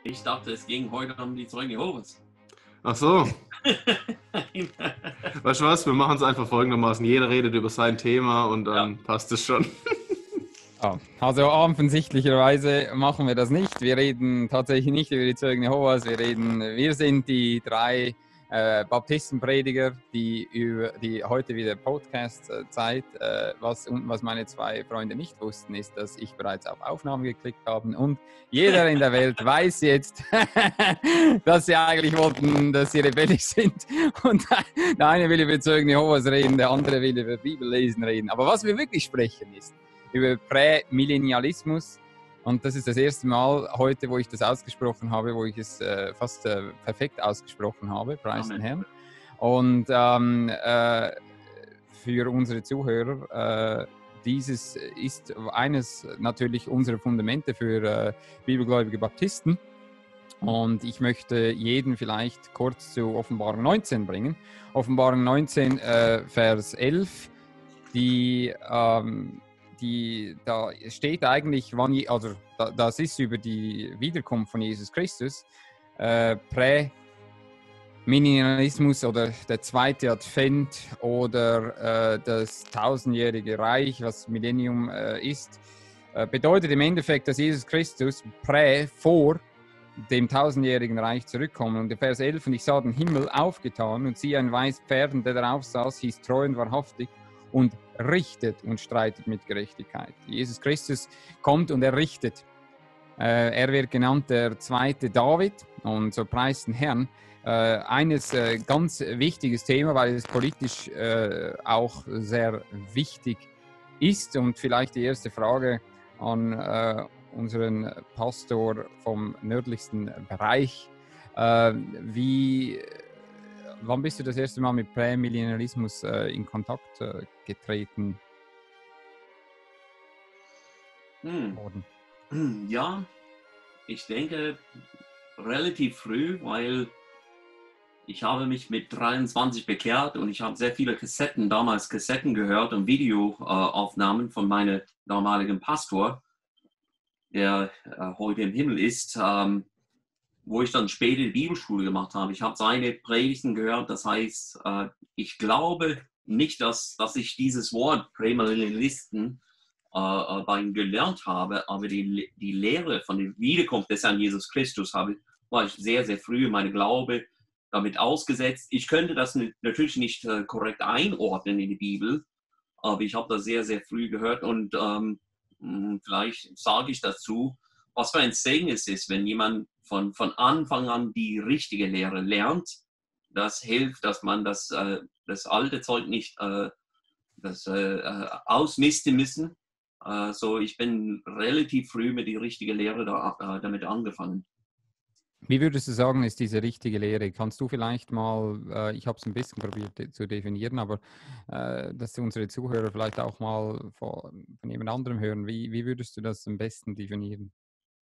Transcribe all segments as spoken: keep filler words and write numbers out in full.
Ich dachte, es ging heute um die Zeugen Jehovas. Ach so. Weißt du was, wir machen es einfach folgendermaßen. Jeder redet über sein Thema und dann ja. passt es schon. Oh, also offensichtlicherweise machen wir das nicht. Wir reden tatsächlich nicht über die Zeugen Jehovas. Wir reden, wir sind die drei äh, Baptistenprediger, die über die heute wieder Podcast-Zeit. Äh, was, und was meine zwei Freunde nicht wussten, ist, dass ich bereits auf Aufnahme geklickt habe und jeder in der Welt weiß jetzt, dass sie eigentlich wollten, dass sie rebellisch sind. Und der eine will über die Zeugen Jehovas reden, der andere will über Bibellesen reden. Aber was wir wirklich sprechen ist über Prämillennialismus, und das ist das erste Mal heute, wo ich das ausgesprochen habe, wo ich es äh, fast äh, perfekt ausgesprochen habe, preis den Herrn. Und ähm, äh, für unsere Zuhörer, äh, dieses ist eines natürlich unserer Fundamente für äh, bibelgläubige Baptisten. Und ich möchte jeden vielleicht kurz zu Offenbarung neunzehn bringen. Offenbarung neunzehn, äh, Vers elf, die ähm, Die, da steht eigentlich, wann, also das ist über die Wiederkunft von Jesus Christus, äh, Prämillennialismus oder der zweite Advent oder äh, das tausendjährige Reich, was Millennium äh, ist, äh, bedeutet im Endeffekt, dass Jesus Christus prä, vor dem tausendjährigen Reich zurückkommt. Und der Vers elf, und ich sah den Himmel aufgetan und siehe ein weißes Pferd, und der darauf saß, hieß treu und wahrhaftig und richtet und streitet mit Gerechtigkeit. Jesus Christus kommt und er richtet. Äh, er wird genannt der zweite David, und so preist den Herrn. Äh, eines äh, ganz wichtiges Thema, weil es politisch äh, auch sehr wichtig ist. Und vielleicht die erste Frage an äh, unseren Pastor vom nördlichsten Bereich. Äh, wie Wann bist du das erste Mal mit Prämillennialismus äh, in Kontakt äh, getreten hm. worden? Ja, ich denke relativ früh, weil ich habe mich mit dreiundzwanzig bekehrt und ich habe sehr viele Kassetten, damals Kassetten gehört und Videoaufnahmen äh, von meinem damaligen Pastor, der äh, heute im Himmel ist, ähm, wo ich dann später die Bibelschule gemacht habe. Ich habe seine Predigten gehört, das heißt, äh, ich glaube nicht, dass, dass ich dieses Wort Prämillennialisten äh, bei ihm gelernt habe, aber die, die Lehre von der Wiederkunft des Herrn Jesus Christus habe, war ich sehr, sehr früh in meinem Glaube damit ausgesetzt. Ich könnte das natürlich nicht äh, korrekt einordnen in die Bibel, aber ich habe das sehr, sehr früh gehört und ähm, vielleicht sage ich dazu, was für ein Segen es ist, wenn jemand von, von Anfang an die richtige Lehre lernt. Das hilft, dass man das, äh, das alte Zeug nicht äh, das, äh, ausmisten müssen. Äh, so, ich bin relativ früh mit der richtigen Lehre da, äh, damit angefangen. Wie würdest du sagen, ist diese richtige Lehre? Kannst du vielleicht mal, äh, ich habe es ein bisschen probiert de- zu definieren, aber äh, dass unsere Zuhörer vielleicht auch mal von, von jemand anderem hören. Wie, wie würdest du das am besten definieren?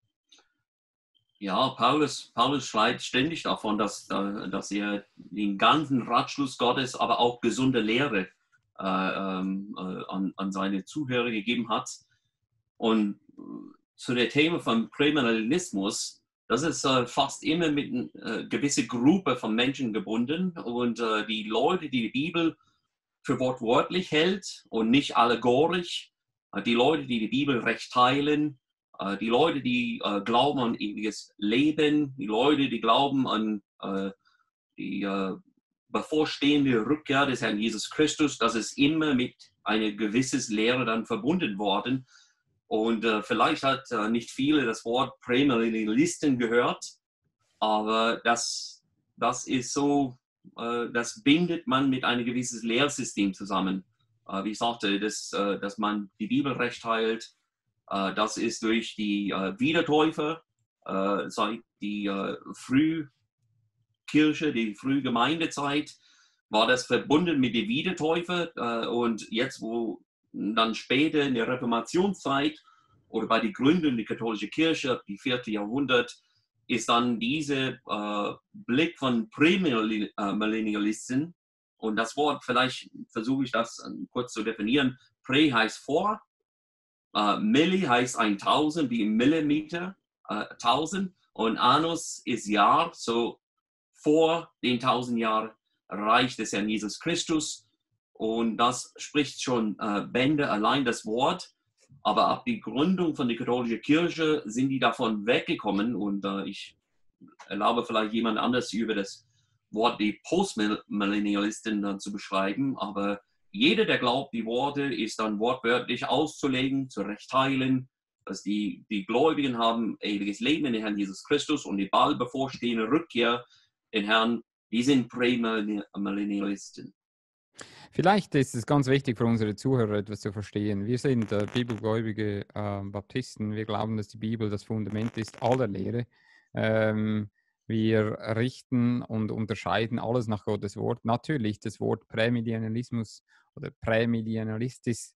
Ja, Paulus, Paulus schreibt ständig davon, dass, dass er den ganzen Ratschluss Gottes, aber auch gesunde Lehre äh, ähm, äh, an, an seine Zuhörer gegeben hat. Und zu dem Thema von Prämillennialismus, das ist äh, fast immer mit einer äh, gewissen Gruppe von Menschen gebunden. Und äh, die Leute, die die Bibel für wortwörtlich hält und nicht allegorisch, äh, die Leute, die die Bibel recht teilen, die Leute, die äh, glauben an ewiges Leben, die Leute, die glauben an äh, die äh, bevorstehende Rückkehr des Herrn Jesus Christus, das ist immer mit einer gewissen Lehre dann verbunden worden. Und äh, vielleicht hat äh, nicht viele das Wort Prämillennialisten gehört, aber das, das ist so, äh, das bindet man mit einem gewissen Lehrsystem zusammen. Äh, wie ich sagte, dass, äh, dass man die Bibel recht teilt. Das ist durch die äh, Wiedertäufe, äh, seit die äh, Frühkirche, die Frühgemeindezeit, war das verbunden mit der Wiedertäufe. Äh, und jetzt, wo dann später in der Reformationszeit oder bei der Gründung der katholischen Kirche, die vierte Jahrhundert, ist dann dieser äh, Blick von Prämillennialisten. Und das Wort, vielleicht versuche ich das kurz zu definieren, Prä heißt vor. Uh, Milli heißt tausend, wie Millimeter, uh, tausend. Und Annus ist Jahr, so vor den tausend Jahren Reich des Herrn Jesus Christus. Und das spricht schon äh, Bände, allein das Wort. Aber ab die Gründung von der katholischen Kirche sind die davon weggekommen. Und äh, ich erlaube vielleicht jemand anders über das Wort die Postmillennialisten äh, zu beschreiben. Aber jeder, der glaubt, die Worte ist dann wortwörtlich auszulegen, zu rechteilen, dass die, die Gläubigen haben ewiges Leben in den Herrn Jesus Christus und die bald bevorstehende Rückkehr in den Herrn, die sind Prämillennialisten. Vielleicht ist es ganz wichtig für unsere Zuhörer etwas zu verstehen. Wir sind äh, bibelgläubige äh, Baptisten. Wir glauben, dass die Bibel das Fundament ist aller Lehre. Ähm, wir richten und unterscheiden alles nach Gottes Wort. Natürlich, das Wort Prämillennialismus oder prämillennialistisch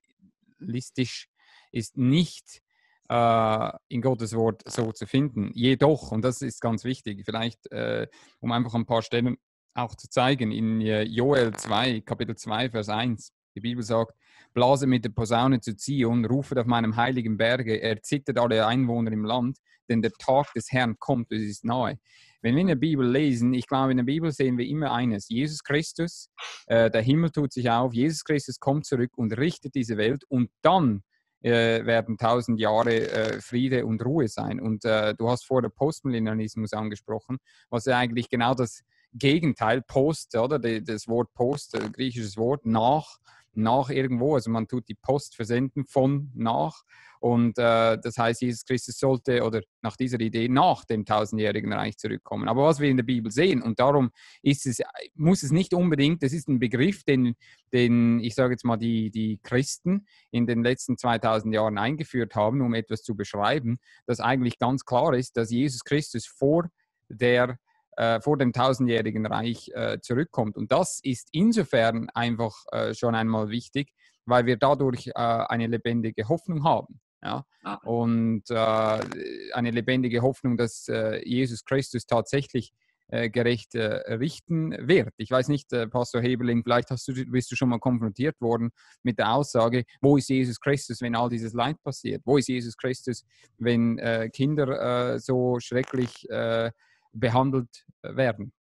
ist nicht äh, in Gottes Wort so zu finden. Jedoch, und das ist ganz wichtig, vielleicht äh, um einfach ein paar Stellen auch zu zeigen, in Joel zwei, Kapitel zwei, Vers eins. Die Bibel sagt, blase mit der Posaune zu Zion, rufet auf meinem heiligen Berge, erzittert alle Einwohner im Land, denn der Tag des Herrn kommt, es ist nahe. Wenn wir in der Bibel lesen, ich glaube, in der Bibel sehen wir immer eines, Jesus Christus, äh, der Himmel tut sich auf, Jesus Christus kommt zurück und richtet diese Welt und dann äh, werden tausend Jahre äh, Friede und Ruhe sein. Und äh, du hast vorher Postmillennialismus angesprochen, was ja eigentlich genau das Gegenteil, Post, oder? Das Wort Post, ein griechisches Wort, nach, nach irgendwo. Also man tut die Post versenden von nach. Und äh, das heißt, Jesus Christus sollte, oder nach dieser Idee, nach dem tausendjährigen Reich zurückkommen. Aber was wir in der Bibel sehen, und darum ist es, muss es nicht unbedingt, das ist ein Begriff, den, den ich sage jetzt mal, die, die Christen in den letzten zweitausend Jahren eingeführt haben, um etwas zu beschreiben, dass eigentlich ganz klar ist, dass Jesus Christus vor der vor dem tausendjährigen Reich äh, zurückkommt. Und das ist insofern einfach äh, schon einmal wichtig, weil wir dadurch äh, eine lebendige Hoffnung haben. Ja? Ah. Und äh, eine lebendige Hoffnung, dass äh, Jesus Christus tatsächlich äh, gerecht äh, richten wird. Ich weiß nicht, äh, Pastor Heberling, vielleicht hast du, bist du schon mal konfrontiert worden mit der Aussage, wo ist Jesus Christus, wenn all dieses Leid passiert? Wo ist Jesus Christus, wenn äh, Kinder äh, so schrecklich äh, behandelt werden?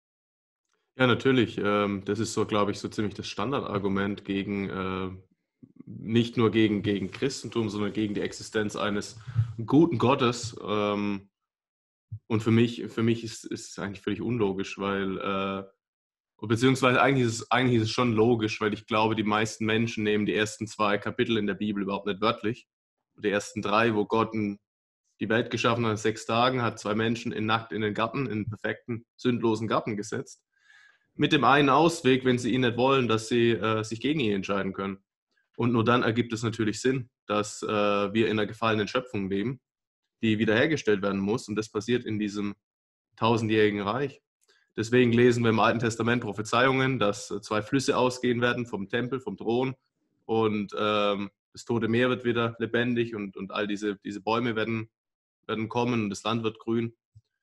Ja, natürlich. Ähm, das ist so, glaube ich, so ziemlich das Standardargument gegen, äh, nicht nur gegen, gegen Christentum, sondern gegen die Existenz eines guten Gottes. Ähm, und für mich, für mich ist, ist es eigentlich völlig unlogisch, weil, äh, beziehungsweise eigentlich ist, es, eigentlich ist es schon logisch, weil ich glaube, die meisten Menschen nehmen die ersten zwei Kapitel in der Bibel überhaupt nicht wörtlich. Die ersten drei, wo Gott ein die Welt geschaffen hat in sechs Tagen, hat zwei Menschen in nackt in den Garten, in den perfekten, sündlosen Garten gesetzt. Mit dem einen Ausweg, wenn sie ihn nicht wollen, dass sie äh, sich gegen ihn entscheiden können. Und nur dann ergibt es natürlich Sinn, dass äh, wir in einer gefallenen Schöpfung leben, die wiederhergestellt werden muss. Und das passiert in diesem tausendjährigen Reich. Deswegen lesen wir im Alten Testament Prophezeiungen, dass zwei Flüsse ausgehen werden vom Tempel, vom Thron. Und ähm, das Tote Meer wird wieder lebendig und, und all diese, diese Bäume werden werden kommen und das Land wird grün,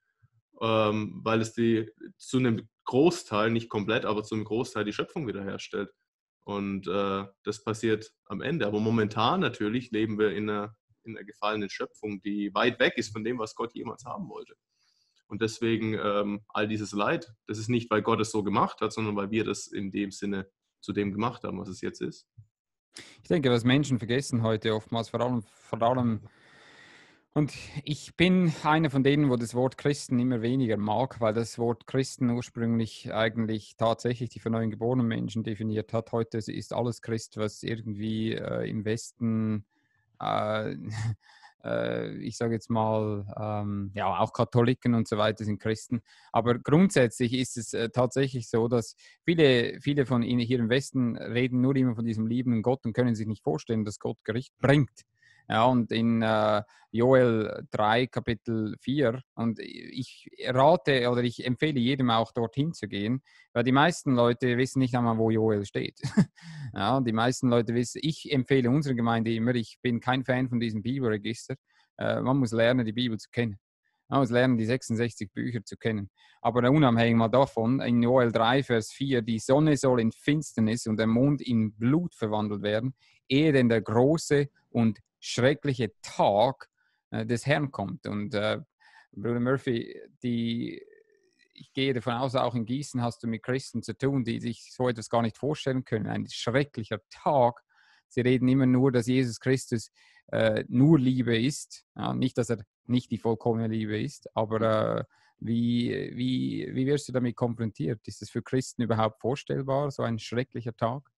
ähm, weil es die zu einem Großteil, nicht komplett, aber zu einem Großteil die Schöpfung wiederherstellt. Und äh, das passiert am Ende. Aber momentan natürlich leben wir in einer, in einer gefallenen Schöpfung, die weit weg ist von dem, was Gott jemals haben wollte. Und deswegen ähm, all dieses Leid, das ist nicht, weil Gott es so gemacht hat, sondern weil wir das in dem Sinne zu dem gemacht haben, was es jetzt ist. Ich denke, was Menschen vergessen heute oftmals, vor allem, vor allem und ich bin einer von denen, wo das Wort Christen immer weniger mag, weil das Wort Christen ursprünglich eigentlich tatsächlich die von neuem geborenen Menschen definiert hat. Heute ist alles Christ, was irgendwie äh, im Westen, äh, äh, ich sage jetzt mal, ähm, ja, auch Katholiken und so weiter sind Christen. Aber grundsätzlich ist es äh, tatsächlich so, dass viele, viele von Ihnen hier im Westen reden nur immer von diesem liebenden Gott und können sich nicht vorstellen, dass Gott Gericht bringt. Ja, und in äh, Joel drei, Kapitel vier, und ich rate oder ich empfehle jedem auch dorthin zu gehen, weil die meisten Leute wissen nicht einmal, wo Joel steht. Ja, die meisten Leute wissen, ich empfehle unserer Gemeinde immer, ich bin kein Fan von diesem Bibelregister, äh, man muss lernen, die Bibel zu kennen. Man muss lernen, die sechsundsechzig Bücher zu kennen. Aber unabhängig mal davon, in Joel drei, Vers vier, die Sonne soll in Finsternis und der Mond in Blut verwandelt werden, ehe denn der große und schreckliche Tag äh, des Herrn kommt. Und äh, Bruder Murphy, die, ich gehe davon aus, auch in Gießen hast du mit Christen zu tun, die sich so etwas gar nicht vorstellen können. Ein schrecklicher Tag. Sie reden immer nur, dass Jesus Christus äh, nur Liebe ist. Ja, nicht, dass er nicht die vollkommene Liebe ist, aber äh, wie, wie, wie wirst du damit konfrontiert? Ist es für Christen überhaupt vorstellbar, so ein schrecklicher Tag?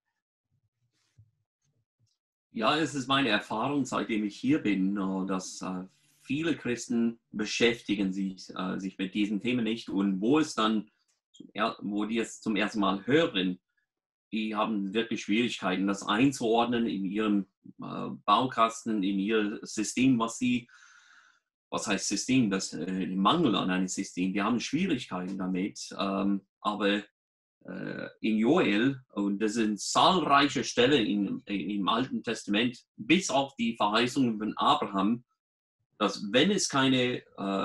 Ja, es ist meine Erfahrung, seitdem ich hier bin, dass äh, viele Christen beschäftigen sich, äh, sich mit diesen Themen nicht. Und wo es dann, wo die es zum ersten Mal hören, die haben wirklich Schwierigkeiten, das einzuordnen in ihrem äh, Baukasten, in ihr System, was sie, was heißt System, das äh, Mangel an einem System. Die haben Schwierigkeiten damit, ähm, aber äh, in Joel, und das sind zahlreiche Stellen in, in, im Alten Testament, bis auf die Verheißungen von Abraham, dass wenn es keine äh,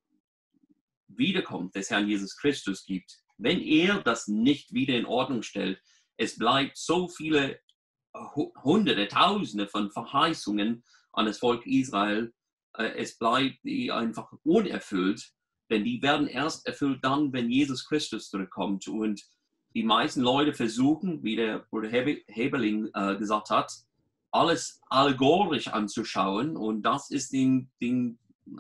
Wiederkunft des Herrn Jesus Christus gibt, wenn er das nicht wieder in Ordnung stellt, es bleibt so viele Hunderte, Tausende von Verheißungen an das Volk Israel. Es bleibt einfach unerfüllt, denn die werden erst erfüllt dann, wenn Jesus Christus zurückkommt. Und die meisten Leute versuchen, wie der Bruder Heberling äh, gesagt hat, alles allegorisch anzuschauen. Und das ist den, den,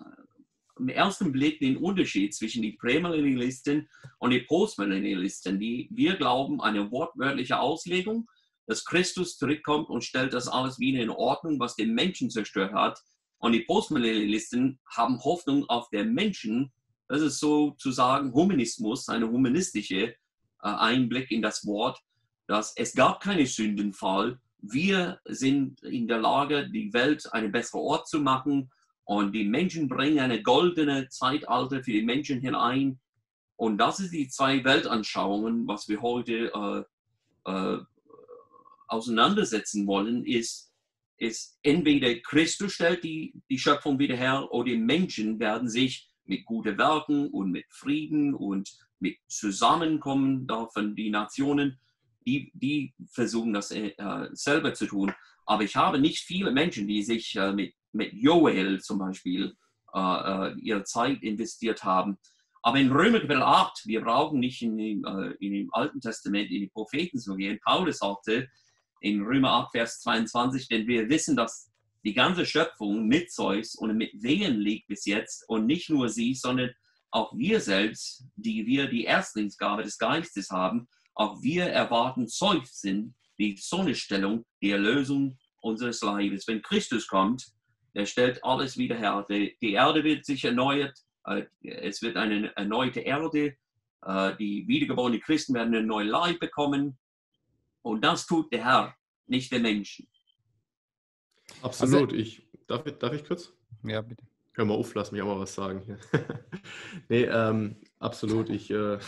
im ersten Blick den Unterschied zwischen den Prämillennialisten und den Postmillennialisten. Die, wir glauben eine wortwörtliche Auslegung, dass Christus zurückkommt und stellt das alles wieder in Ordnung, was den Menschen zerstört hat. Und die Postmillennialisten haben Hoffnung auf den Menschen. Das ist sozusagen Humanismus, eine humanistische äh, Einblick in das Wort, dass es gab keinen Sündenfall. Wir sind in der Lage, die Welt einen besseren Ort zu machen. Und die Menschen bringen eine goldene Zeitalter für die Menschen hinein. Und das ist die zwei Weltanschauungen, was wir heute äh, äh, auseinandersetzen wollen, ist, ist entweder Christus stellt die, die Schöpfung wieder her oder die Menschen werden sich mit guten Werken und mit Frieden und mit Zusammenkommen von den Nationen, die, die versuchen das äh, selber zu tun. Aber ich habe nicht viele Menschen, die sich äh, mit mit Joel zum Beispiel äh, ihre Zeit investiert haben. Aber in Römer Kapitel acht, wir brauchen nicht in dem, äh, in dem Alten Testament in die Propheten zu gehen. Paulus sagte in Römer acht, Vers zweiundzwanzig, denn wir wissen, dass die ganze Schöpfung mit Zeus und mit Wehen liegt bis jetzt und nicht nur sie, sondern auch wir selbst, die wir die Erstlingsgabe des Geistes haben, auch wir erwarten Seufzen, die Sonnenstellung, die Erlösung unseres Leibes. Wenn Christus kommt, er stellt alles wieder her. Die, die Erde wird sich erneuert. Es wird eine erneute Erde. Die wiedergeborenen Christen werden einen neuen Leib bekommen. Und das tut der Herr, nicht der Menschen. Absolut. Ich, darf, darf ich kurz? Ja, bitte. Hör mal auf, lass mich auch mal was sagen hier. nee, ähm, absolut. Ich, äh,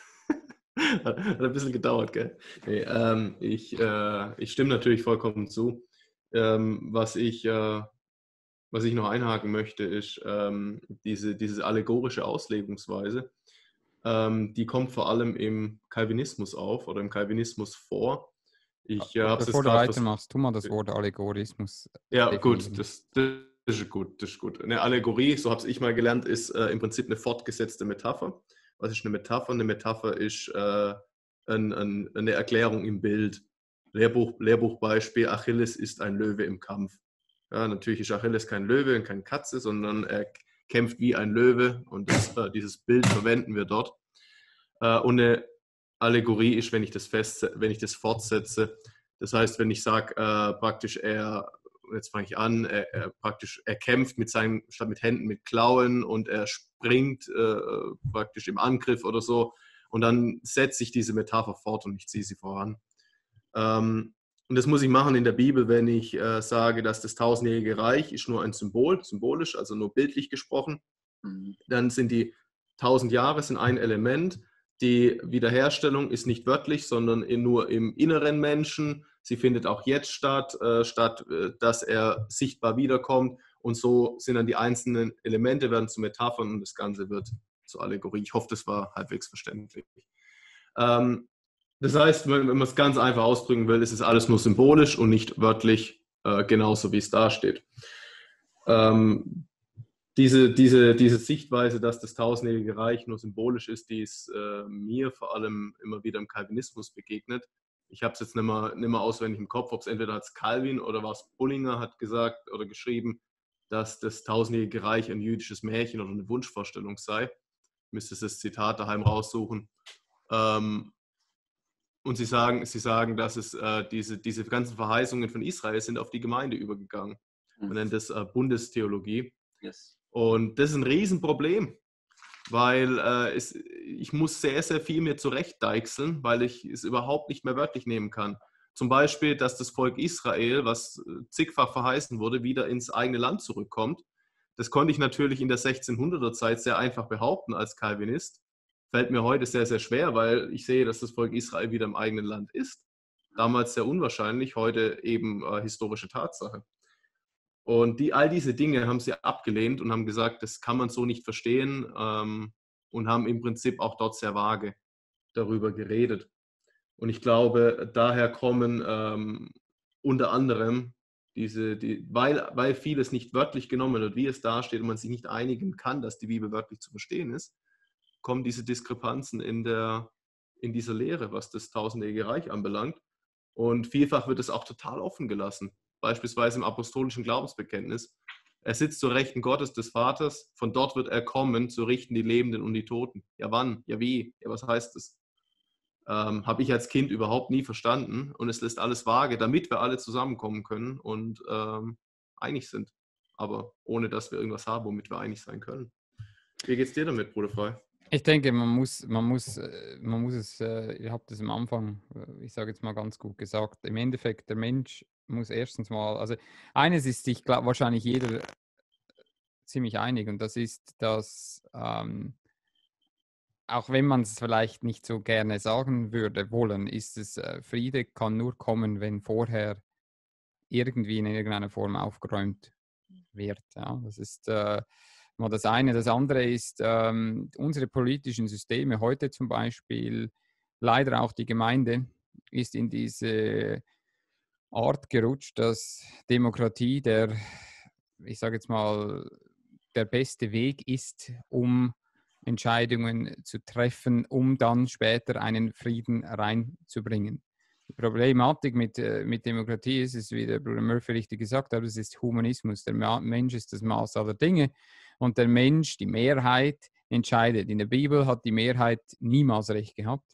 hat ein bisschen gedauert, gell? Nee, ähm, ich, äh, ich stimme natürlich vollkommen zu. Ähm, was ich... Äh, Was ich noch einhaken möchte, ist ähm, diese, diese allegorische Auslegungsweise. Ähm, die kommt vor allem im Calvinismus auf oder im Calvinismus vor. Ich, äh, hab's Bevor jetzt du grad weitermachst, tu mal das Wort Allegorismus. Ja, definieren. gut, das, das ist gut, das ist gut. Eine Allegorie, so habe ich mal gelernt, ist äh, im Prinzip eine fortgesetzte Metapher. Was ist eine Metapher? Eine Metapher ist äh, ein, ein, eine Erklärung im Bild. Lehrbuch, Lehrbuchbeispiel, Achilles ist ein Löwe im Kampf. Ja, natürlich ist Achilles kein Löwe und keine Katze, sondern er kämpft wie ein Löwe und das, äh, dieses Bild verwenden wir dort. Äh, und eine Allegorie ist, wenn ich das, fest, wenn ich das fortsetze. Das heißt, wenn ich sage, äh, praktisch er, jetzt fange ich an, er, er, praktisch, er kämpft mit seinen, statt mit Händen, mit Klauen und er springt äh, praktisch im Angriff oder so und dann setze ich diese Metapher fort und ich ziehe sie voran. Ähm, Und das muss ich machen in der Bibel, wenn ich äh, sage, dass das tausendjährige Reich ist nur ein Symbol, symbolisch, also nur bildlich gesprochen. Mhm. Dann sind die tausend Jahre sind ein Element. Die Wiederherstellung ist nicht wörtlich, sondern in, nur im inneren Menschen. Sie findet auch jetzt statt, äh, statt äh, dass er sichtbar wiederkommt. Und so sind dann die einzelnen Elemente werden zu Metaphern und das Ganze wird zur Allegorie. Ich hoffe, das war halbwegs verständlich. Ähm, Das heißt, wenn man es ganz einfach ausdrücken will, ist es alles nur symbolisch und nicht wörtlich, äh, genauso wie es da steht. Ähm, diese, diese, diese Sichtweise, dass das tausendjährige Reich nur symbolisch ist, die ist äh, mir vor allem immer wieder im Calvinismus begegnet. Ich habe es jetzt nicht mehr, nicht mehr auswendig im Kopf, ob es entweder als Calvin oder was Bullinger hat gesagt oder geschrieben, dass das tausendjährige Reich ein jüdisches Märchen oder eine Wunschvorstellung sei. Ich müsste das Zitat daheim raussuchen. Ähm, und sie sagen, sie sagen, dass es äh, diese, diese ganzen Verheißungen von Israel sind auf die Gemeinde übergegangen. Man nennt das äh, Bundestheologie. Yes. Und das ist ein Riesenproblem, weil äh, es, ich muss sehr, sehr viel mir zurechtdeichseln, weil ich es überhaupt nicht mehr wörtlich nehmen kann. Zum Beispiel, dass das Volk Israel, was zigfach verheißen wurde, wieder ins eigene Land zurückkommt. Das konnte ich natürlich in der sechzehnhunderter Zeit sehr einfach behaupten als Calvinist. Fällt mir heute sehr, sehr schwer, weil ich sehe, dass das Volk Israel wieder im eigenen Land ist. Damals sehr unwahrscheinlich, heute eben äh, historische Tatsache. Und die, all diese Dinge haben sie abgelehnt und haben gesagt, das kann man so nicht verstehen, ähm, und haben im Prinzip auch dort sehr vage darüber geredet. Und ich glaube, daher kommen ähm, unter anderem diese, die, weil, weil vieles nicht wörtlich genommen wird, wie es dasteht und man sich nicht einigen kann, dass die Bibel wörtlich zu verstehen ist, kommen diese Diskrepanzen in, der, in dieser Lehre, was das tausendjährige Reich anbelangt. Und vielfach wird es auch total offen gelassen. Beispielsweise im apostolischen Glaubensbekenntnis. Er sitzt zur Rechten Gottes des Vaters, von dort wird er kommen, zu richten die Lebenden und die Toten. Ja wann? Ja wie? Ja was heißt das? Ähm, habe ich als Kind überhaupt nie verstanden und es lässt alles vage, damit wir alle zusammenkommen können und ähm, einig sind. Aber ohne, dass wir irgendwas haben, womit wir einig sein können. Wie geht's dir damit, Bruder Frei? Ich denke, man muss, man muss, man muss es, ihr habt es am Anfang, ich sage jetzt mal ganz gut gesagt, im Endeffekt, der Mensch muss erstens mal, also eines ist sich glaub, wahrscheinlich jeder ziemlich einig und das ist, dass ähm, auch wenn man es vielleicht nicht so gerne sagen würde wollen, ist es, äh, Friede kann nur kommen, wenn vorher irgendwie in irgendeiner Form aufgeräumt wird. Ja, das ist äh, mal das eine. Das andere ist, ähm, unsere politischen Systeme heute zum Beispiel, leider auch die Gemeinde, ist in diese Art gerutscht, dass Demokratie der, ich sage jetzt mal, der beste Weg ist, um Entscheidungen zu treffen, um dann später einen Frieden reinzubringen. Die Problematik mit, mit Demokratie ist, ist, wie der Bruder Murphy richtig gesagt hat, es ist Humanismus. Der Mensch ist das Maß aller Dinge und der Mensch, die Mehrheit, entscheidet. In der Bibel hat die Mehrheit niemals recht gehabt.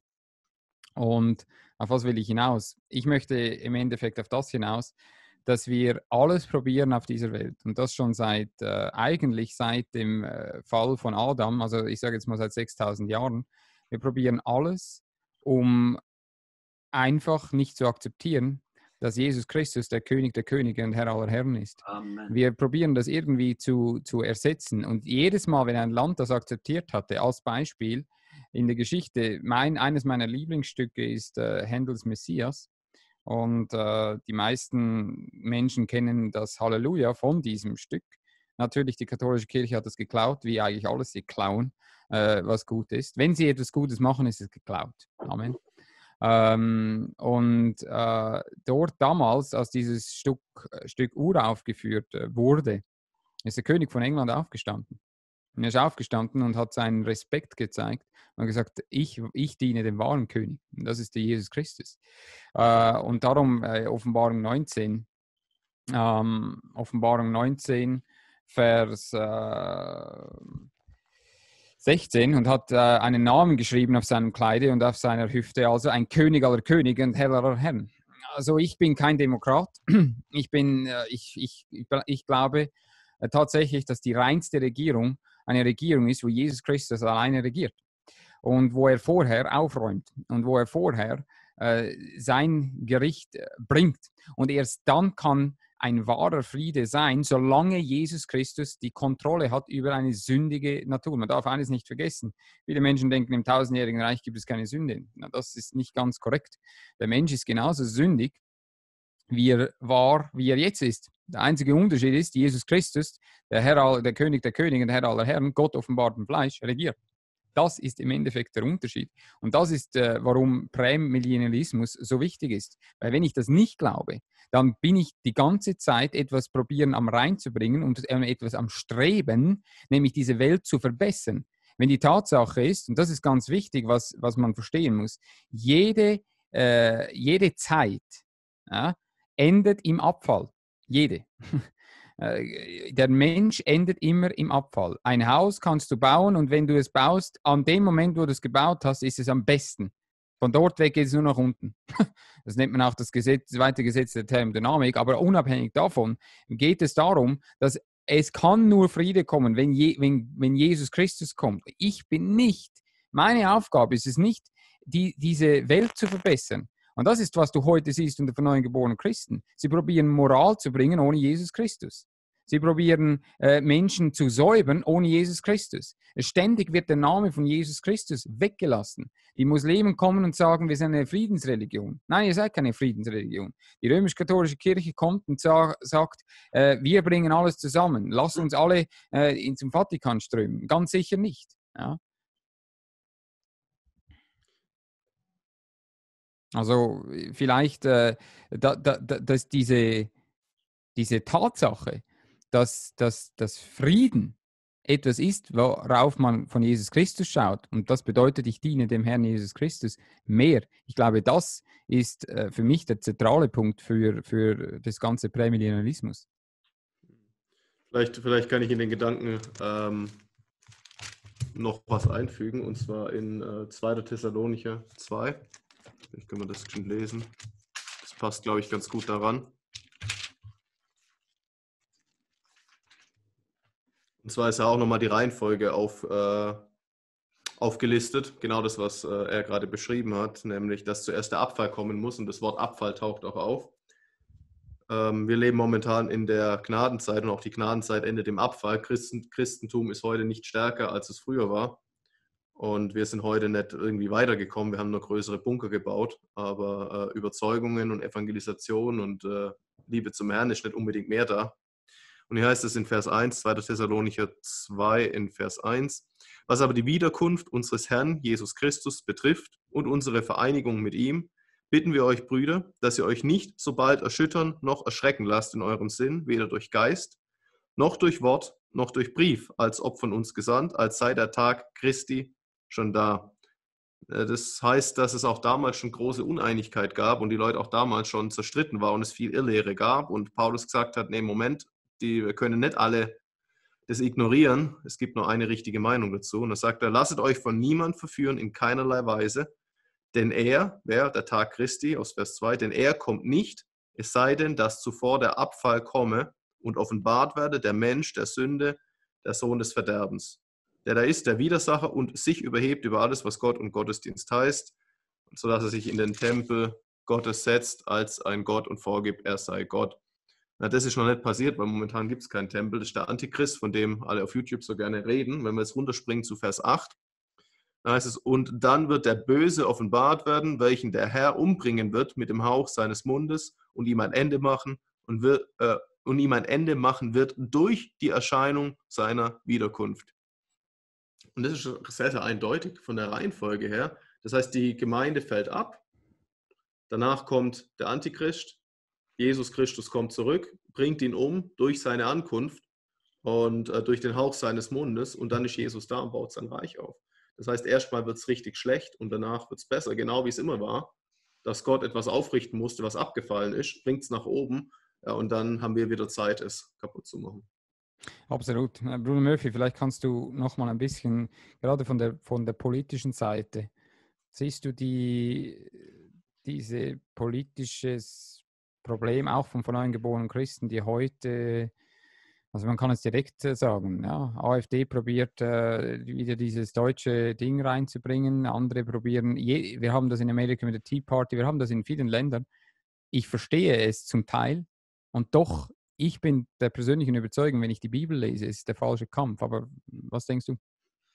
Und auf was will ich hinaus? Ich möchte im Endeffekt auf das hinaus, dass wir alles probieren auf dieser Welt und das schon seit, äh, eigentlich seit dem äh, Fall von Adam, also ich sage jetzt mal seit sechstausend Jahren, wir probieren alles, um einfach nicht zu akzeptieren, dass Jesus Christus der König der Könige und Herr aller Herren ist. Amen. Wir probieren das irgendwie zu, zu ersetzen und jedes Mal, wenn ein Land das akzeptiert hatte, als Beispiel in der Geschichte, mein, eines meiner Lieblingsstücke ist äh, Händels Messias. Und äh, die meisten Menschen kennen das Halleluja von diesem Stück. Natürlich, die katholische Kirche hat das geklaut, wie eigentlich alles, sie klauen, äh, was gut ist. Wenn sie etwas Gutes machen, ist es geklaut. Amen. Ähm, und äh, dort damals, als dieses Stück, Stück uraufgeführt äh, wurde, ist der König von England aufgestanden. Und er ist aufgestanden und hat seinen Respekt gezeigt und gesagt, ich, ich diene dem wahren König. Und das ist der Jesus Christus. Äh, und darum äh, Offenbarung neunzehn, ähm, Offenbarung neunzehn, Vers äh, sechzehn und hat äh, einen Namen geschrieben auf seinem Kleide und auf seiner Hüfte, also ein König aller Könige und Herr aller Herren. Also ich bin kein Demokrat. Ich, bin, äh, ich, ich, ich glaube äh, tatsächlich, dass die reinste Regierung eine Regierung ist, wo Jesus Christus alleine regiert und wo er vorher aufräumt und wo er vorher äh, sein Gericht äh, bringt. Und erst dann kann ein wahrer Friede sein, solange Jesus Christus die Kontrolle hat über eine sündige Natur. Man darf eines nicht vergessen. Viele Menschen denken, im tausendjährigen Reich gibt es keine Sünde. Na, das ist nicht ganz korrekt. Der Mensch ist genauso sündig, wie er war, wie er jetzt ist. Der einzige Unterschied ist, Jesus Christus, der Herr, der König der Könige, der Herr aller Herren, Gott offenbart im Fleisch, regiert. Das ist im Endeffekt der Unterschied. Und das ist, äh, warum Prämillennialismus so wichtig ist. Weil wenn ich das nicht glaube, dann bin ich die ganze Zeit etwas probieren am reinzubringen und äh, etwas am Streben, nämlich diese Welt zu verbessern. Wenn die Tatsache ist, und das ist ganz wichtig, was, was man verstehen muss, jede, äh, jede Zeit ja, endet im Abfall. Jede. Der Mensch endet immer im Abfall. Ein Haus kannst du bauen und wenn du es baust, an dem Moment, wo du es gebaut hast, ist es am besten. Von dort weg geht es nur nach unten. Das nennt man auch das, Gesetz, das zweite Gesetz der Thermodynamik. Aber unabhängig davon geht es darum, dass es kann nur Friede kommen, wenn, Je, wenn, wenn Jesus Christus kommt. Ich bin nicht, meine Aufgabe ist es nicht, die, diese Welt zu verbessern. Und das ist, was du heute siehst unter von neuen geborenen Christen. Sie probieren Moral zu bringen ohne Jesus Christus. Sie probieren äh, Menschen zu säubern ohne Jesus Christus. Ständig wird der Name von Jesus Christus weggelassen. Die Muslimen kommen und sagen, wir sind eine Friedensreligion. Nein, ihr seid keine Friedensreligion. Die römisch-katholische Kirche kommt und sa- sagt, äh, wir bringen alles zusammen. Lasst uns alle äh, in, zum Vatikan strömen. Ganz sicher nicht. Ja. Also vielleicht, äh, da, da, da, dass diese, diese Tatsache, dass, dass, dass Frieden etwas ist, worauf man von Jesus Christus schaut, und das bedeutet, ich diene dem Herrn Jesus Christus mehr. Ich glaube, das ist äh, für mich der zentrale Punkt für, für das ganze Prämillennialismus. Vielleicht, vielleicht kann ich in den Gedanken ähm, noch was einfügen, und zwar in äh, zweiter Thessalonicher zwei. Vielleicht können wir das schon lesen. Das passt, glaube ich, ganz gut daran. Und zwar ist ja auch nochmal die Reihenfolge auf, äh, aufgelistet. Genau das, was äh, er gerade beschrieben hat, nämlich, dass zuerst der Abfall kommen muss, und das Wort Abfall taucht auch auf. Ähm, wir leben momentan in der Gnadenzeit, und auch die Gnadenzeit endet im Abfall. Christen, Christentum ist heute nicht stärker, als es früher war. Und wir sind heute nicht irgendwie weitergekommen. Wir haben nur größere Bunker gebaut. Aber äh, Überzeugungen und Evangelisation und äh, Liebe zum Herrn ist nicht unbedingt mehr da. Und hier heißt es in Vers eins, zweiter Thessalonicher zwei in Vers eins, was aber die Wiederkunft unseres Herrn Jesus Christus betrifft und unsere Vereinigung mit ihm, bitten wir euch, Brüder, dass ihr euch nicht so bald erschüttern noch erschrecken lasst in eurem Sinn, weder durch Geist, noch durch Wort, noch durch Brief, als ob von uns gesandt, als sei der Tag Christi schon da. Das heißt, dass es auch damals schon große Uneinigkeit gab und die Leute auch damals schon zerstritten waren und es viel Irrlehre gab und Paulus gesagt hat, nee, Moment, die, wir können nicht alle das ignorieren, es gibt nur eine richtige Meinung dazu. Und da sagt er, lasset euch von niemand verführen in keinerlei Weise, denn er, wer, der Tag Christi, aus Vers zwei, denn er kommt nicht, es sei denn, dass zuvor der Abfall komme und offenbart werde der Mensch der Sünde, der Sohn des Verderbens, der da ist, der Widersacher und sich überhebt über alles, was Gott und Gottesdienst heißt, sodass er sich in den Tempel Gottes setzt als ein Gott und vorgibt, er sei Gott. Na, das ist noch nicht passiert, weil momentan gibt es keinen Tempel. Das ist der Antichrist, von dem alle auf YouTube so gerne reden. Wenn wir jetzt runterspringen zu Vers acht, da heißt es, und dann wird der Böse offenbart werden, welchen der Herr umbringen wird mit dem Hauch seines Mundes und ihm ein Ende machen und, wird, äh, und ihm ein Ende machen wird durch die Erscheinung seiner Wiederkunft. Und das ist sehr, sehr eindeutig von der Reihenfolge her. Das heißt, die Gemeinde fällt ab, danach kommt der Antichrist, Jesus Christus kommt zurück, bringt ihn um durch seine Ankunft und äh, durch den Hauch seines Mundes, und dann ist Jesus da und baut sein Reich auf. Das heißt, erstmal wird es richtig schlecht und danach wird es besser, genau wie es immer war, dass Gott etwas aufrichten musste, was abgefallen ist, bringt es nach oben, ja, und dann haben wir wieder Zeit, es kaputt zu machen. Absolut. Bruno Murphy, vielleicht kannst du noch mal ein bisschen, gerade von der, von der politischen Seite, siehst du die, diese politisches Problem auch von, von neugeborenen Christen, die heute, also man kann es direkt sagen, ja, AfD probiert äh, wieder dieses deutsche Ding reinzubringen, andere probieren, je, wir haben das in Amerika mit der Tea Party, wir haben das in vielen Ländern. Ich verstehe es zum Teil und doch, ich bin der persönlichen Überzeugung, wenn ich die Bibel lese, ist der falsche Kampf. Aber was denkst du?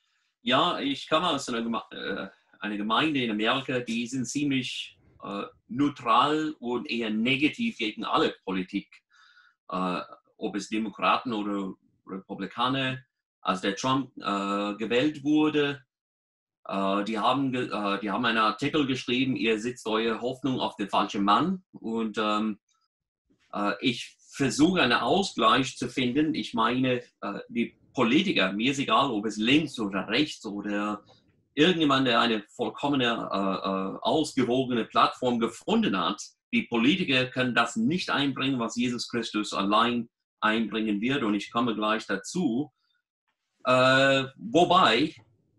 Ja, ich komme aus einer, Geme äh, einer Gemeinde in Amerika, die sind ziemlich äh, neutral und eher negativ gegen alle Politik. Äh, ob es Demokraten oder Republikaner. Als der Trump äh, gewählt wurde, Äh, die, haben, äh, die haben einen Artikel geschrieben, ihr setzt eure Hoffnung auf den falschen Mann. Und ähm, äh, ich versuche einen Ausgleich zu finden. Ich meine, äh, die Politiker, mir ist egal, ob es links oder rechts oder irgendjemand, der eine vollkommene, äh, äh, ausgewogene Plattform gefunden hat, die Politiker können das nicht einbringen, was Jesus Christus allein einbringen wird. Und ich komme gleich dazu. Äh, wobei,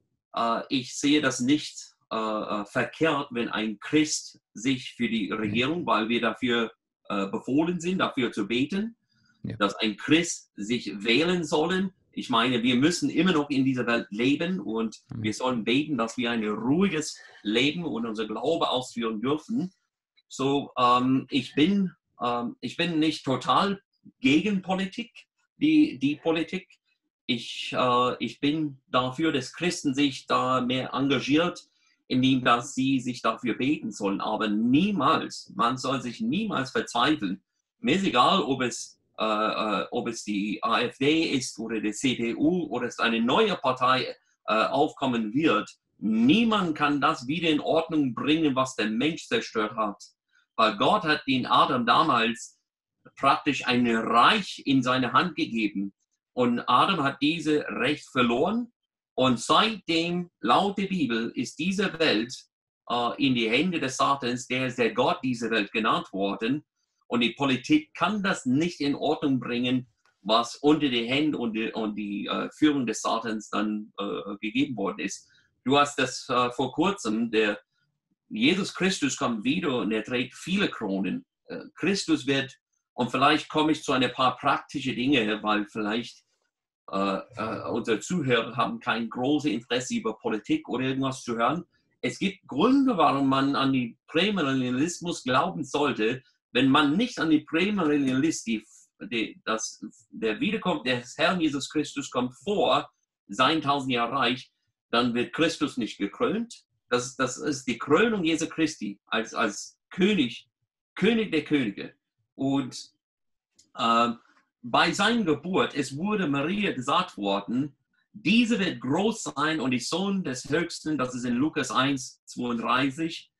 äh, ich sehe das nicht äh, verkehrt, wenn ein Christ sich für die Regierung, weil wir dafür äh, befohlen sind, dafür zu beten, ja. dass ein Christ sich wählen sollen. Ich meine, wir müssen immer noch in dieser Welt leben und mhm. wir sollen beten, dass wir ein ruhiges Leben und unser Glaube ausführen dürfen. So, ähm, ich bin, ähm, ich bin nicht total gegen Politik, die, die Politik. Ich, äh, ich bin dafür, dass Christen sich da mehr engagiert, indem dass sie sich dafür beten sollen. Aber niemals, man soll sich niemals verzweifeln. Mir ist egal, ob es Äh, äh, ob es die AfD ist oder die C D U oder es eine neue Partei äh, aufkommen wird. Niemand kann das wieder in Ordnung bringen, was der Mensch zerstört hat. Weil Gott hat den Adam damals praktisch ein Reich in seine Hand gegeben. Und Adam hat dieses Recht verloren. Und seitdem, laut der Bibel, ist diese Welt äh, in die Hände des Satans, der ist der Gott dieser Welt genannt worden. Und die Politik kann das nicht in Ordnung bringen, was unter die Hände und die, und die äh, Führung des Satans dann äh, gegeben worden ist. Du hast das äh, vor kurzem, der Jesus Christus kommt wieder und er trägt viele Kronen. Äh, Christus wird, und vielleicht komme ich zu ein paar praktischen Dinge, weil vielleicht äh, äh, unsere Zuhörer haben kein großes Interesse über Politik oder irgendwas zu hören. Es gibt Gründe, warum man an den Prämillennialismus glauben sollte. Wenn man nicht an die Prämillennialist, die, die, das, der Wiederkunft des Herrn Jesus Christus kommt vor sein tausend Jahre Reich, dann wird Christus nicht gekrönt. Das, das ist die Krönung Jesu Christi als, als König, König der Könige. Und äh, bei seiner Geburt, es wurde Maria gesagt worden, diese wird groß sein und die Sohn des Höchsten, das ist in Lukas eins, zweiunddreißig,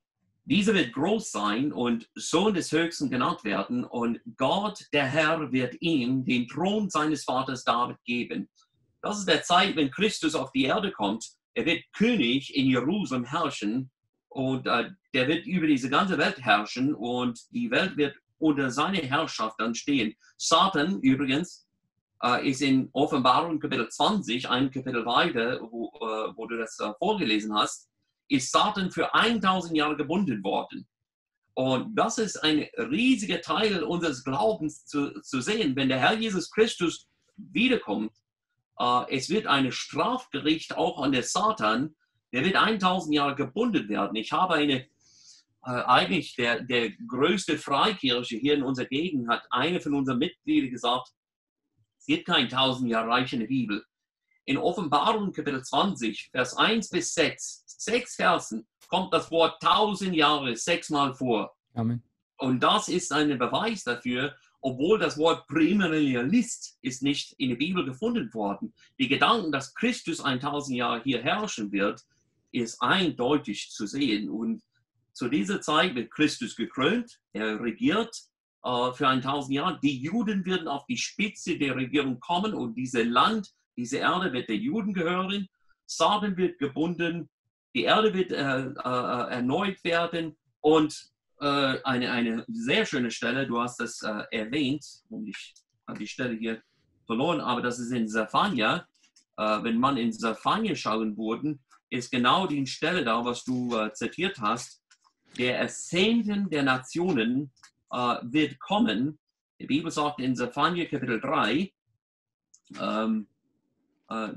diese wird groß sein und Sohn des Höchsten genannt werden und Gott, der Herr, wird ihm den Thron seines Vaters David geben. Das ist der Zeit, wenn Christus auf die Erde kommt. Er wird König in Jerusalem herrschen und äh, der wird über diese ganze Welt herrschen und die Welt wird unter seine Herrschaft dann stehen. Satan übrigens äh, ist in Offenbarung Kapitel zwanzig, ein Kapitel weiter, wo, äh, wo du das äh, vorgelesen hast, ist Satan für tausend Jahre gebunden worden. Und das ist ein riesiger Teil unseres Glaubens zu, zu sehen. Wenn der Herr Jesus Christus wiederkommt, äh, es wird ein Strafgericht auch an der Satan, der wird tausend Jahre gebunden werden. Ich habe eine, äh, eigentlich der, der größte Freikirche hier in unserer Gegend, hat eine von unseren Mitgliedern gesagt, es gibt kein tausend Jahre Reich in der Bibel. In Offenbarung Kapitel zwanzig, Vers eins bis sechs, sechs Versen, kommt das Wort tausend Jahre sechsmal vor. Amen. Und das ist ein Beweis dafür, obwohl das Wort Prämillennialist ist nicht in der Bibel gefunden worden. Die Gedanken, dass Christus tausend Jahre hier herrschen wird, ist eindeutig zu sehen. Und zu dieser Zeit wird Christus gekrönt, er regiert äh, für tausend Jahre. Die Juden werden auf die Spitze der Regierung kommen und dieses Land, diese Erde wird den Juden gehören. Satan wird gebunden, die Erde wird äh, äh, erneut werden und äh, eine, eine sehr schöne Stelle, du hast das äh, erwähnt, und ich habe die Stelle hier verloren, aber das ist in Zephania. Äh, wenn man in Zephania schauen würde, ist genau die Stelle da, was du äh, zitiert hast. Der Ersehnten der Nationen äh, wird kommen. Die Bibel sagt in Zephania Kapitel drei, ähm, äh,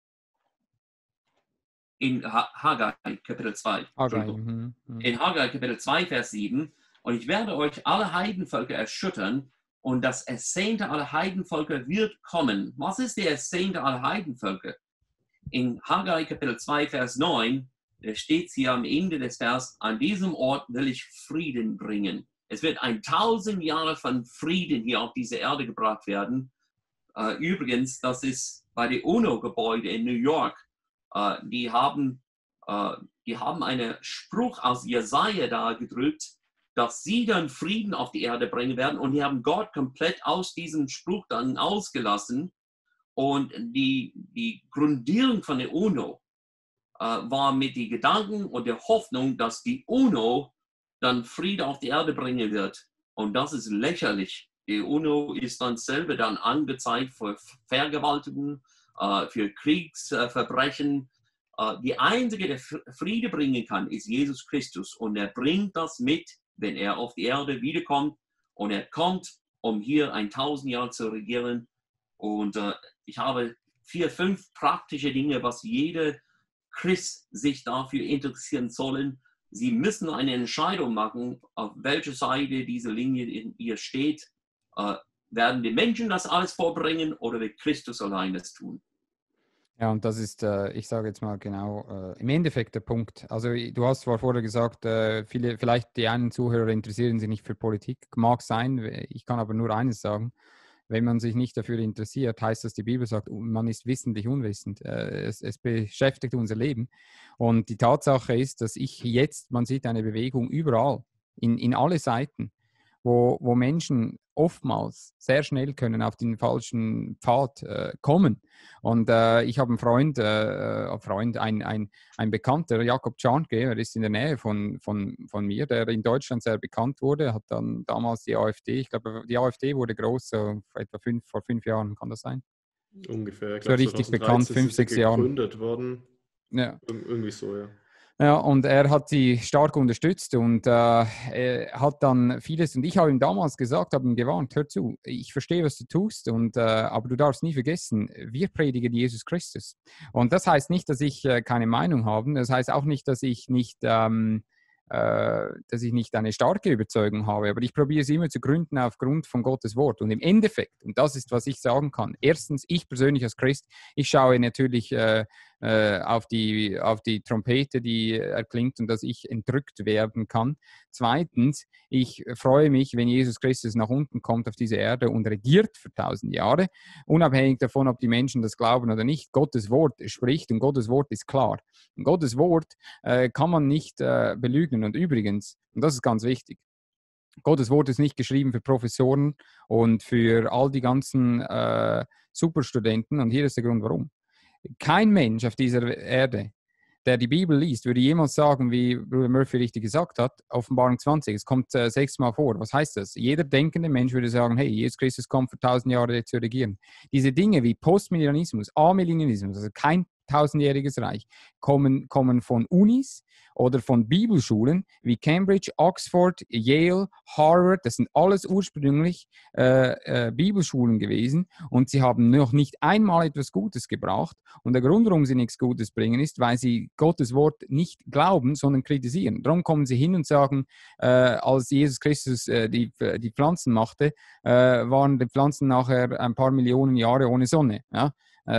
in Haggai Kapitel zwei. Haggai, mhm, mhm. In Haggai Kapitel zwei, Vers sieben. Und ich werde euch alle Heidenvölker erschüttern und das Ersehnte aller Heidenvölker wird kommen. Was ist der Ersehnte aller Heidenvölker? In Haggai Kapitel zwei, Vers neun steht es hier am Ende des Vers, an diesem Ort will ich Frieden bringen. Es wird ein tausend Jahre von Frieden hier auf diese Erde gebracht werden. Uh, übrigens, das ist bei der UNO-Gebäude in New York. Uh, die haben äh, die haben einen Spruch aus Jesaja da gedrückt, dass sie dann Frieden auf die Erde bringen werden. Und die haben Gott komplett aus diesem Spruch dann ausgelassen. Und die, die Grundierung von der UNO äh, war mit den Gedanken und der Hoffnung, dass die UNO dann Frieden auf die Erde bringen wird. Und das ist lächerlich. Die UNO ist dann selber dann angezeigt für Vergewaltigungen, äh, für Kriegsverbrechen. Äh, die Einzige, der Friede bringen kann, ist Jesus Christus. Und er bringt das mit, wenn er auf die Erde wiederkommt. Und er kommt, um hier ein tausend Jahre zu regieren. Und äh, ich habe vier, fünf praktische Dinge, was jeder Christ sich dafür interessieren sollen. Sie müssen eine Entscheidung machen, auf welcher Seite diese Linie in ihr steht. Äh, werden die Menschen das alles vorbringen oder wird Christus allein das tun? Ja, und das ist, äh, ich sage jetzt mal genau, äh, im Endeffekt der Punkt. Also du hast zwar vorher gesagt, äh, viele, vielleicht die einen Zuhörer interessieren sich nicht für Politik. Mag sein, ich kann aber nur eines sagen. Wenn man sich nicht dafür interessiert, heißt das, die Bibel sagt, man ist wissentlich unwissend. Äh, es, es beschäftigt unser Leben. Und die Tatsache ist, dass ich jetzt, man sieht eine Bewegung überall, in, in alle Seiten, wo, wo Menschen oftmals sehr schnell können auf den falschen Pfad äh, kommen. Und äh, ich habe einen Freund, äh, ein Freund, ein, ein, ein Bekannter, Jakob Czarnke, er ist in der Nähe von, von, von mir, der in Deutschland sehr bekannt wurde, hat dann damals die AfD, ich glaube, die AfD wurde groß, so etwa fünf, vor fünf Jahren, kann das sein? Ungefähr, ich so glaube, richtig bekannt, fünf, sechs Jahren. Gegründet worden. Ja. Ir- irgendwie so, ja. Ja, und er hat sie stark unterstützt und äh, er hat dann vieles, und ich habe ihm damals gesagt, habe ihm gewarnt, hör zu, ich verstehe, was du tust, und, äh, aber du darfst nie vergessen, wir predigen Jesus Christus. Und das heißt nicht, dass ich äh, keine Meinung habe, das heißt auch nicht, dass ich nicht, ähm, äh, dass ich nicht eine starke Überzeugung habe, aber ich probiere es immer zu gründen aufgrund von Gottes Wort. Und im Endeffekt, und das ist, was ich sagen kann, erstens, ich persönlich als Christ, ich schaue natürlich äh, Auf die, auf die Trompete, die erklingt und dass ich entrückt werden kann. Zweitens, ich freue mich, wenn Jesus Christus nach unten kommt auf diese Erde und regiert für tausend Jahre, unabhängig davon, ob die Menschen das glauben oder nicht. Gottes Wort spricht und Gottes Wort ist klar. Und Gottes Wort äh, kann man nicht äh, belügen. Und übrigens, und das ist ganz wichtig, Gottes Wort ist nicht geschrieben für Professoren und für all die ganzen äh, Superstudenten. Und hier ist der Grund, warum. Kein Mensch auf dieser Erde, der die Bibel liest, würde jemals sagen, wie Bruder Murphy richtig gesagt hat, Offenbarung zwanzig, es kommt äh, sechsmal vor. Was heißt das? Jeder denkende Mensch würde sagen, hey, Jesus Christus kommt für tausend Jahre zu regieren. Diese Dinge wie Postmillennialismus, Amillennialismus, also kein tausendjähriges Reich, kommen, kommen von Unis oder von Bibelschulen wie Cambridge, Oxford, Yale, Harvard. Das sind alles ursprünglich äh, äh, Bibelschulen gewesen und sie haben noch nicht einmal etwas Gutes gebracht. Und der Grund, warum sie nichts Gutes bringen, ist, weil sie Gottes Wort nicht glauben, sondern kritisieren. Darum kommen sie hin und sagen, äh, als Jesus Christus äh, die, die Pflanzen machte, äh, waren die Pflanzen nachher ein paar Millionen Jahre ohne Sonne. Ja?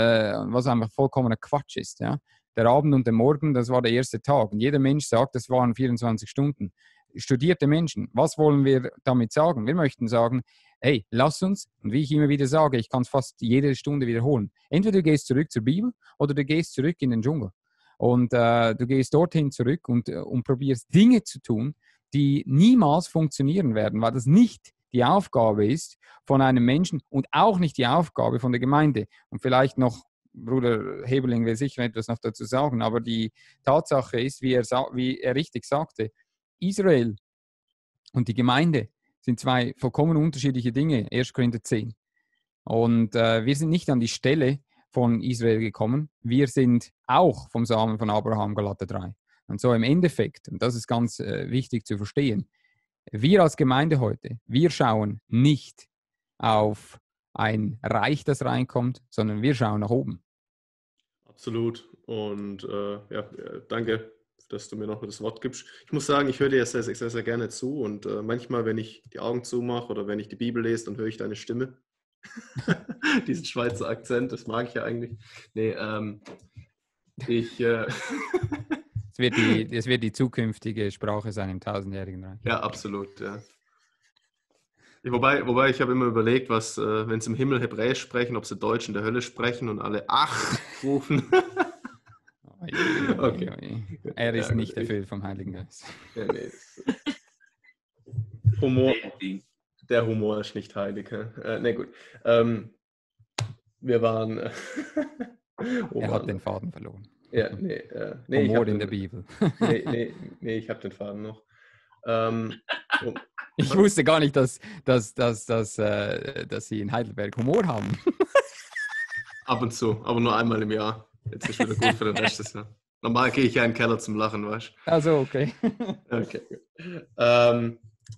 Was einfach vollkommener Quatsch ist. Ja? Der Abend und der Morgen, das war der erste Tag. Und jeder Mensch sagt, das waren vierundzwanzig Stunden. Studierte Menschen, was wollen wir damit sagen? Wir möchten sagen, hey, lass uns, und wie ich immer wieder sage, ich kann es fast jede Stunde wiederholen, entweder du gehst zurück zur Bibel oder du gehst zurück in den Dschungel. Und äh, du gehst dorthin zurück und, und probierst Dinge zu tun, die niemals funktionieren werden, weil das nicht die Aufgabe ist von einem Menschen und auch nicht die Aufgabe von der Gemeinde. Und vielleicht noch, Bruder Hebeling will sicher etwas noch dazu sagen, aber die Tatsache ist, wie er, wie er richtig sagte, Israel und die Gemeinde sind zwei vollkommen unterschiedliche Dinge, erster Korinther zehn. Und äh, wir sind nicht an die Stelle von Israel gekommen, wir sind auch vom Samen von Abraham, Galater drei. Und so im Endeffekt, und das ist ganz äh, wichtig zu verstehen, wir als Gemeinde heute, wir schauen nicht auf ein Reich, das reinkommt, sondern wir schauen nach oben. Absolut. Und äh, ja, danke, dass du mir noch das Wort gibst. Ich muss sagen, ich höre dir sehr, sehr, sehr gerne zu und äh, manchmal, wenn ich die Augen zumache oder wenn ich die Bibel lese, dann höre ich deine Stimme. Diesen Schweizer Akzent, das mag ich ja eigentlich. Nee, ähm, ich... Äh, Es wird, die, es wird die zukünftige Sprache sein im tausendjährigen Reich. Ja, absolut. Ja. Wobei, wobei ich habe immer überlegt, was, äh, wenn sie im Himmel Hebräisch sprechen, ob sie Deutsch in der Hölle sprechen und alle Ach rufen. Okay. Er ist ja, nicht erfüllt vom Heiligen Geist. Ja, nee. Humor, der Humor ist nicht heilig. Äh, ne, gut. Ähm, wir waren... Äh, er hat den Faden verloren. Ja, nee, äh, nee, Humor in den, der Bibel. Nee, nee, nee ich habe den Faden noch. Ähm, oh. Ich wusste gar nicht, dass, dass, dass, dass, äh, dass Sie in Heidelberg Humor haben. Ab und zu, aber nur einmal im Jahr. Jetzt ist wieder gut für den Rest des Jahres. Normal gehe ich ja in den Keller zum Lachen, weißt du? Also, okay. Okay. Ähm,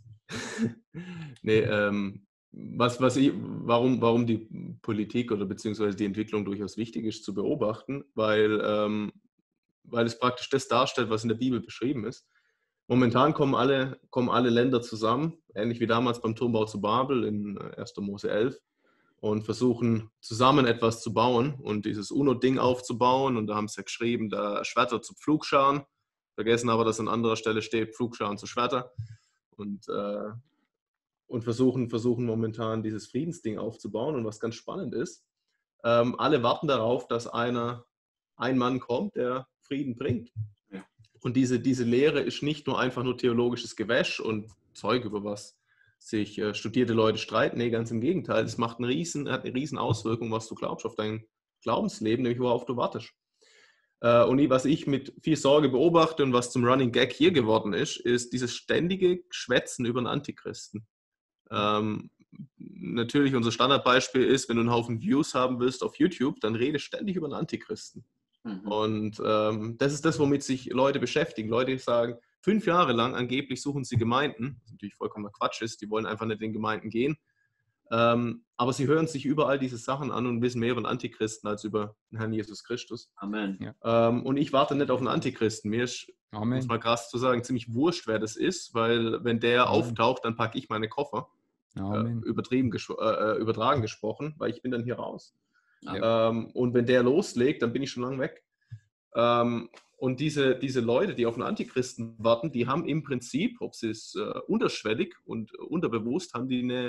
nee, ähm, was, was ich, warum, warum die Politik oder beziehungsweise die Entwicklung durchaus wichtig ist zu beobachten, weil, ähm, weil es praktisch das darstellt, was in der Bibel beschrieben ist. Momentan kommen alle, kommen alle Länder zusammen, ähnlich wie damals beim Turmbau zu Babel in erster Mose elf, und versuchen zusammen etwas zu bauen und dieses UNO-Ding aufzubauen. Und da haben sie ja geschrieben, da Schwerter zu Pflugscharen, vergessen aber, dass an anderer Stelle steht, Pflugscharen zu Schwerter. Und, äh, und versuchen, versuchen momentan dieses Friedensding aufzubauen. Und was ganz spannend ist, ähm, alle warten darauf, dass einer, ein Mann kommt, der Frieden bringt. Ja. Und diese, diese Lehre ist nicht nur einfach nur theologisches Gewäsch und Zeug, über was sich äh, studierte Leute streiten. Nee, ganz im Gegenteil. Es macht einen riesen, hat eine riesen Auswirkung, was du glaubst, auf dein Glaubensleben, nämlich worauf du wartest. Äh, und was ich mit viel Sorge beobachte und was zum Running Gag hier geworden ist, ist dieses ständige Schwätzen über den Antichristen. Ähm, natürlich, unser Standardbeispiel ist, wenn du einen Haufen Views haben willst auf YouTube, dann rede ständig über den Antichristen. Mhm. Und ähm, das ist das, womit sich Leute beschäftigen. Leute sagen, fünf Jahre lang angeblich suchen sie Gemeinden, was natürlich vollkommener Quatsch ist, die wollen einfach nicht in Gemeinden gehen. Ähm, aber sie hören sich überall diese Sachen an und wissen mehr über den Antichristen als über den Herrn Jesus Christus. Amen. Ja. Ähm, und ich warte nicht auf den Antichristen. Mir ist, um es mal krass zu sagen, ziemlich wurscht, wer das ist, weil wenn der Amen. auftaucht, dann packe ich meine Koffer. Äh, übertrieben ges- äh, übertragen gesprochen, weil ich bin dann hier raus. Ja. Ähm, und wenn der loslegt, dann bin ich schon lange weg. Ähm, und diese, diese Leute, die auf den Antichristen warten, die haben im Prinzip, ob sie es äh, unterschwellig und unterbewusst, haben die eine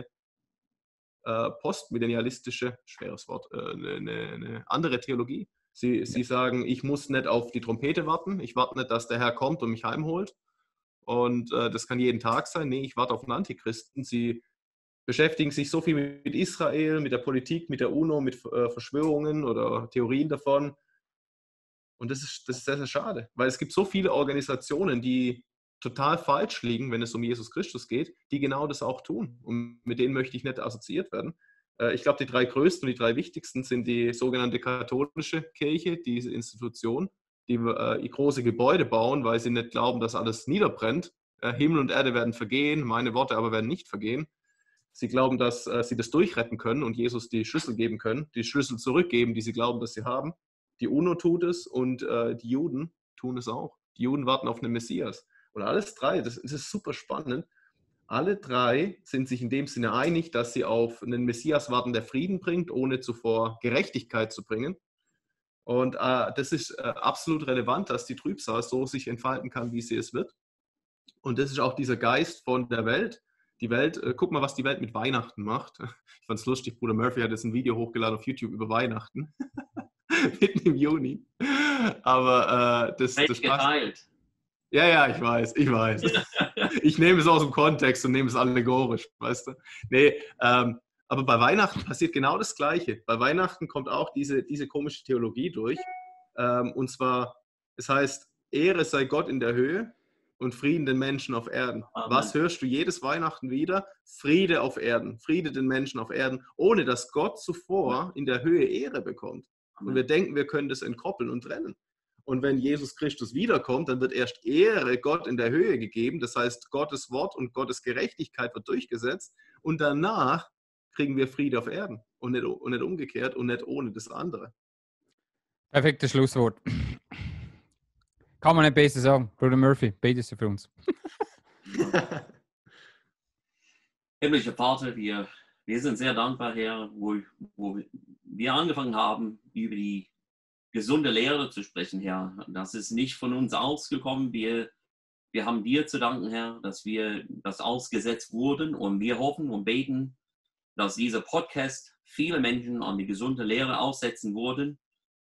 äh, postmillennialistische, schweres Wort, äh, eine, eine andere Theologie. Sie, ja. sie sagen, ich muss nicht auf die Trompete warten, ich warte nicht, dass der Herr kommt und mich heimholt. Und äh, das kann jeden Tag sein. Nee, ich warte auf den Antichristen. Sie beschäftigen sich so viel mit Israel, mit der Politik, mit der UNO, mit äh, Verschwörungen oder Theorien davon. Und das ist, das ist sehr, sehr schade, weil es gibt so viele Organisationen, die total falsch liegen, wenn es um Jesus Christus geht, die genau das auch tun. Und mit denen möchte ich nicht assoziiert werden. Äh, ich glaube, die drei größten und die drei wichtigsten sind die sogenannte katholische Kirche, diese Institution, die äh, große Gebäude bauen, weil sie nicht glauben, dass alles niederbrennt. Äh, Himmel und Erde werden vergehen, meine Worte aber werden nicht vergehen. Sie glauben, dass äh, sie das durchretten können und Jesus die Schlüssel geben können, die Schlüssel zurückgeben, die sie glauben, dass sie haben. Die UNO tut es und äh, die Juden tun es auch. Die Juden warten auf einen Messias. Und alles drei, das, das ist super spannend, alle drei sind sich in dem Sinne einig, dass sie auf einen Messias warten, der Frieden bringt, ohne zuvor Gerechtigkeit zu bringen. Und äh, das ist äh, absolut relevant, dass die Trübsal so sich entfalten kann, wie sie es wird. Und das ist auch dieser Geist von der Welt. Die Welt, äh, guck mal, was die Welt mit Weihnachten macht. Ich fand es lustig, Bruder Murphy hat jetzt ein Video hochgeladen auf YouTube über Weihnachten. Mitten im Juni. Aber äh, das, das passt. Geteilt. Ja, ja, ich weiß, ich weiß. Ich nehme es aus dem Kontext und nehme es allegorisch, weißt du. Nee, ähm, aber bei Weihnachten passiert genau das Gleiche. Bei Weihnachten kommt auch diese, diese komische Theologie durch. Ähm, und zwar, es heißt, Ehre sei Gott in der Höhe und Frieden den Menschen auf Erden. Amen. Was hörst du jedes Weihnachten wieder? Friede auf Erden, Friede den Menschen auf Erden, ohne dass Gott zuvor in der Höhe Ehre bekommt. Und wir denken, wir können das entkoppeln und trennen. Und wenn Jesus Christus wiederkommt, dann wird erst Ehre Gott in der Höhe gegeben. Das heißt, Gottes Wort und Gottes Gerechtigkeit wird durchgesetzt. Und danach kriegen wir Friede auf Erden. Und nicht, und nicht umgekehrt und nicht ohne das andere. Perfektes Schlusswort. Kann man nicht besser sagen. Bruder Murphy, betest du für uns. Himmlischer Vater, wir, wir sind sehr dankbar, Herr, wo, wo wir angefangen haben, über die gesunde Lehre zu sprechen, Herr. Das ist nicht von uns ausgekommen. Wir, wir haben dir zu danken, Herr, dass wir das ausgesetzt wurden und wir hoffen und beten, dass dieser Podcast viele Menschen an die gesunde Lehre aussetzen wurden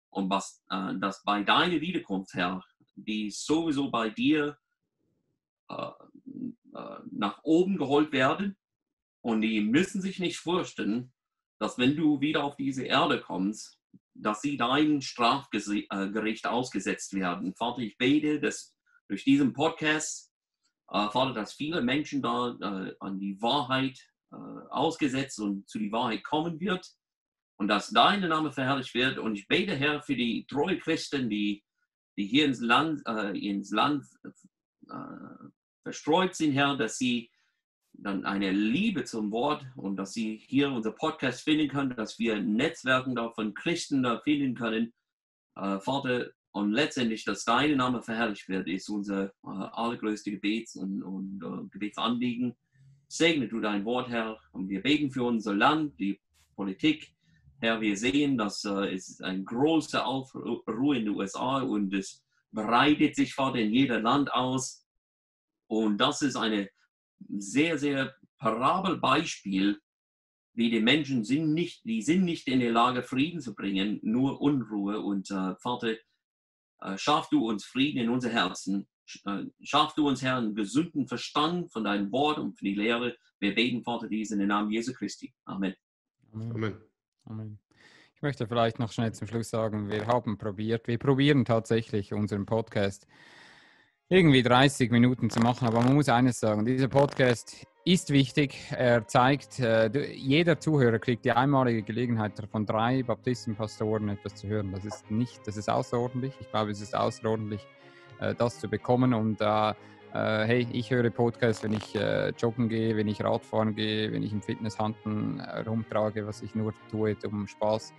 und was, äh, dass bei deiner Wiederkunft, Herr, die sowieso bei dir äh, äh, nach oben geholt werden und die müssen sich nicht fürchten, dass wenn du wieder auf diese Erde kommst, dass sie dein Strafgericht ausgesetzt werden. Vater, ich bete, dass durch diesen Podcast, äh, Vater, dass viele Menschen da äh, an die Wahrheit äh, ausgesetzt und zu die Wahrheit kommen wird und dass dein Name verherrlicht wird. Und ich bete, Herr, für die treue Christen, die, die hier ins Land, äh, ins Land äh, verstreut sind, Herr, dass sie dann eine Liebe zum Wort und dass sie hier unser Podcast finden können, dass wir Netzwerken da von Christen da finden können. Äh, Vater, und letztendlich, dass dein Name verherrlicht wird, ist unser äh, allergrößte Gebets- und, und uh, Gebetsanliegen. Segne du dein Wort, Herr, und wir beten für unser Land, die Politik. Herr, wir sehen, dass äh, es ein großer Aufruhr in den U S A und es breitet sich, Vater, in jedem Land aus. Und das ist eine sehr, sehr Parabelbeispiel, wie die Menschen sind nicht, die sind nicht in der Lage, Frieden zu bringen, nur Unruhe. Und äh, Vater, äh, schaff du uns Frieden in unser Herzen. Äh, schaff du uns, Herr, einen gesunden Verstand von deinem Wort und von die Lehre. Wir beten, Vater, dies in den Namen Jesu Christi. Amen. Amen. Amen. Ich möchte vielleicht noch schnell zum Schluss sagen, wir haben probiert, wir probieren tatsächlich unseren Podcast irgendwie dreißig Minuten zu machen, aber man muss eines sagen, dieser Podcast ist wichtig. Er zeigt, äh, jeder Zuhörer kriegt die einmalige Gelegenheit, von drei Baptistenpastoren etwas zu hören. Das ist nicht, das ist außerordentlich. Ich glaube, es ist außerordentlich, äh, das zu bekommen. Und äh, äh, hey, ich höre Podcasts, wenn ich äh, joggen gehe, wenn ich Radfahren gehe, wenn ich im Fitnesshandeln äh, rumtrage, was ich nur tue um Spaß.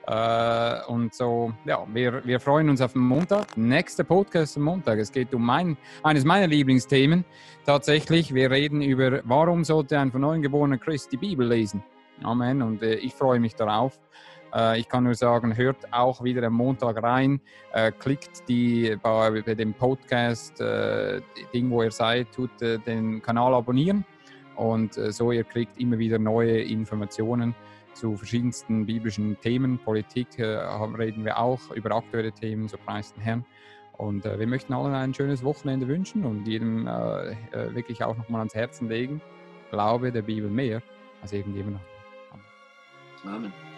Äh, und so, ja, wir, wir freuen uns auf den Montag. Nächster Podcast am Montag. Es geht um mein, eines meiner Lieblingsthemen. Tatsächlich, wir reden über, warum sollte ein von neuem geborener Christ die Bibel lesen. Amen. Und äh, ich freue mich darauf. Äh, ich kann nur sagen, hört auch wieder am Montag rein. Äh, klickt die, bei, bei dem Podcast, äh, Ding, wo ihr seid, tut äh, den Kanal abonnieren. Und äh, so, ihr kriegt immer wieder neue Informationen zu verschiedensten biblischen Themen. Politik äh, reden wir auch, über aktuelle Themen, so preis den Herrn. Und äh, wir möchten allen ein schönes Wochenende wünschen und jedem äh, äh, wirklich auch nochmal ans Herzen legen. Glaube der Bibel mehr als irgendjemand anderes. Amen.